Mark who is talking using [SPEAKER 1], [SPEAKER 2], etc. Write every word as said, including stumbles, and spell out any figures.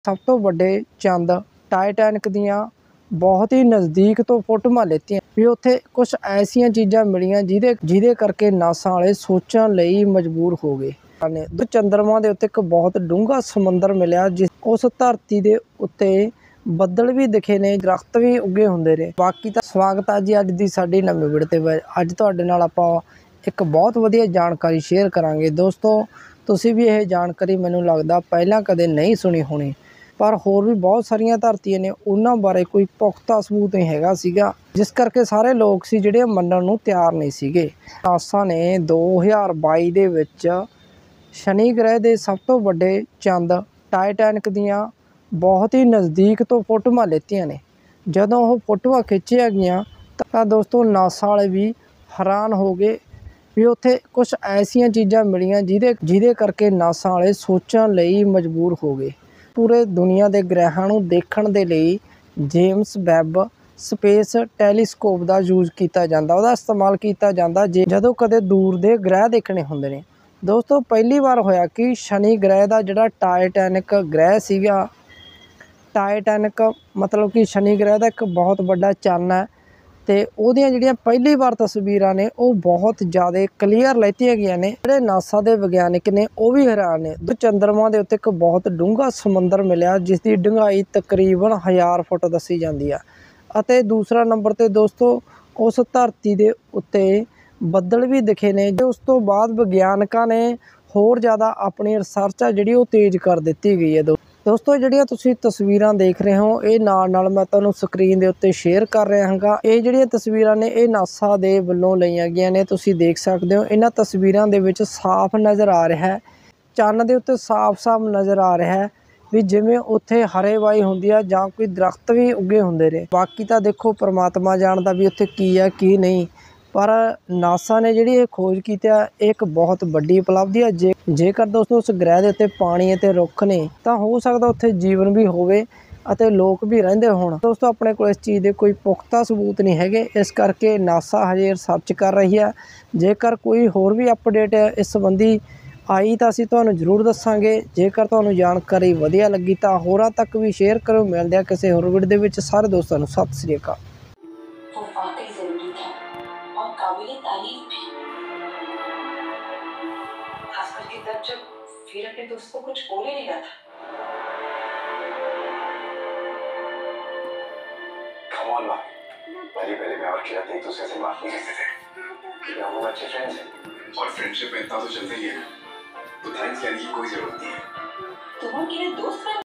[SPEAKER 1] सब तो बड़े चंद टाइटैनिक दियां बहुत ही नज़दीक तो फोटोआं लेतियां भी उत्थे कुछ ऐसियां चीज़ां मिलियां जिहदे जिहदे करके नासा वाले सोचण लई मजबूर हो गए ने। चंद्रमा दे उत्ते एक बहुत डूंगा समुंदर मिलिया जिस उस धरती दे उत्ते ਬੱਦਲ भी दिखे ने, दरख्त भी उगे हुंदे ने। बाकी तां स्वागत है जी अज दी साडी नवीं वीडियो ते। अज तुहाडे नाल आपां एक बहुत वधिया जानकारी शेयर करांगे दोस्तों। तुसीं भी यह जानकारी मैनूं लगदा पहलां कदे नहीं सुनी होनी, पर होर भी बहुत सारियां धरतियां ने उन्हां बारे कोई पुख्ता सबूत नहीं हैगा सीगा, जिस करके सारे लोग सी जिहड़े मन्नण नूं तैयार नहीं सीगे। नासा ने दो हज़ार बाई दे विच शनि ग्रह दे सब तो वड्डे चंद टाइटैनिक दियां बहुत ही नज़दीक तो फोटोआं लेतियां ने। जदों ਉਹ फोटोआं खिच्चिया गईयां ਤਾਂ दोस्तों नासा वाले भी हैरान हो गए भी उत्थे कुछ ऐसियां चीज़ां मिलियां जिहदे जिहदे करके नासा वाले सोचण लई मजबूर हो गए। पूरे दुनिया के ग्रहां नूं देखण दे लई जेम्स वैब स्पेस टैलीस्कोप का यूज़ किया जाता, उसका इस्तेमाल किया जाता जे जदों कदे दूर दे ग्रह देखने हुंदे ने। दोस्तों पहली बार होया कि शनि ग्रह का जिहड़ा टाइटैनिक ग्रह सीगा, टाइटैनिक मतलब कि शनि ग्रह का एक बहुत बड़ा चन्न है, तो ਉਹਦੀਆਂ ਜਿਹੜੀਆਂ ਪਹਿਲੀ ਵਾਰ ਤਸਵੀਰਾਂ ਨੇ ਉਹ ਬਹੁਤ ਜ਼ਿਆਦਾ ਕਲੀਅਰ ਲੈਤੀਆਂ ਗਈਆਂ ਨੇ। ਜਿਹੜੇ ਨਾਸਾ ਦੇ ਵਿਗਿਆਨਿਕ ਨੇ ਉਹ ਵੀ ਹੈਰਾਨ ਨੇ। ਚੰਦਰਮਾ ਦੇ ਉੱਤੇ ਇੱਕ ਬਹੁਤ ਡੂੰਘਾ ਸਮੁੰਦਰ ਮਿਲਿਆ ਜਿਸ ਦੀ ਡੂੰਘਾਈ ਤਕਰੀਬਨ ਹਜ਼ਾਰ ਫੁੱਟ ਦੱਸੀ ਜਾਂਦੀ ਆ। ਅਤੇ ਦੂਸਰਾ ਨੰਬਰ ਤੇ ਦੋਸਤੋ ਉਸ ਧਰਤੀ ਦੇ ਉੱਤੇ ਬੱਦਲ ਵੀ ਦਿਖੇ ਨੇ। ਉਸ ਤੋਂ ਬਾਅਦ ਵਿਗਿਆਨਕਾਂ ਨੇ ਹੋਰ ਜ਼ਿਆਦਾ ਆਪਣੀ ਰਿਸਰਚ ਆ ਜਿਹੜੀ ਉਹ ਤੇਜ਼ ਕਰ ਦਿੱਤੀ ਗਈ ਹੈ। दोस्तों ਜਿਹੜੀਆਂ ਤੁਸੀਂ ਤਸਵੀਰਾਂ ਦੇਖ ਰਹੇ ਹੋ ਇਹ ਨਾਲ ਨਾਲ ਮੈਂ ਤੁਹਾਨੂੰ ਸਕਰੀਨ ਦੇ ਉੱਤੇ ਸ਼ੇਅਰ ਕਰ ਰਿਹਾ ਹਾਂਗਾ। ਇਹ ਜਿਹੜੀਆਂ ਤਸਵੀਰਾਂ ਨੇ ਇਹ ਨਾਸਾ ਦੇ ਵੱਲੋਂ ਲਈਆਂ ਗਈਆਂ ਨੇ, ਤੁਸੀਂ ਦੇਖ ਸਕਦੇ ਹੋ। ਇਹਨਾਂ ਤਸਵੀਰਾਂ ਦੇ ਵਿੱਚ ਸਾਫ਼ ਨਜ਼ਰ ਆ ਰਿਹਾ ਹੈ, ਚੰਨ ਦੇ ਉੱਤੇ ਸਾਫ਼-ਸਾਫ਼ ਨਜ਼ਰ ਆ ਰਿਹਾ ਹੈ ਵੀ ਜਿਵੇਂ ਉੱਥੇ ਹਰੇਵਾਈ ਹੁੰਦੀ ਆ ਜਾਂ ਕੋਈ ਦਰਖਤ ਵੀ ਉੱਗੇ ਹੁੰਦੇ ਨੇ। ਬਾਕੀ ਤਾਂ ਦੇਖੋ परमात्मा ਜਾਣਦਾ ਵੀ ਉੱਥੇ ਕੀ ਆ ਕੀ ਨਹੀਂ, पर नासा ने जिहड़ी ये खोज की एक बहुत वड्डी उपलब्धि है। जे जेकर दोस्तों उस ग्रह के उत्ते पानी ते रुख ने तो हो सकता उत्थे जीवन भी होवे अते लोग भी रहिंदे होण। दोस्तों अपने को इस चीज़ के कोई पुख्ता सबूत नहीं हैगे, इस करके नासा हजे रिसर्च कर रही है। जेकर कोई होर भी अपडेट इस संबंधी आई तो असीं तुहानूं जरूर दस्सांगे। जेकर तुहानूं जानकारी वधिया लगी तो होरां तक भी शेयर करो। मिलदे आ किसी होर वीडियो दे विच। सारे दोस्तां नूं सत श्री अकाल।
[SPEAKER 2] और काबिले तारीफ भी, खास करके तब जब फिर अपने दोस्त को कुछ बोल ही नहीं रहा था।
[SPEAKER 3] Come on, पहले पहले मैं और किरण एक दूसरे से बात नहीं करते थे क्योंकि हम लोग अच्छे फ्रेंड्स हैं और फ्रेंडशिप में इतना तो चलता ही है, तो थैंक्स कहने की कोई जरूरत नहीं है।
[SPEAKER 2] तुम और किरण दोस्त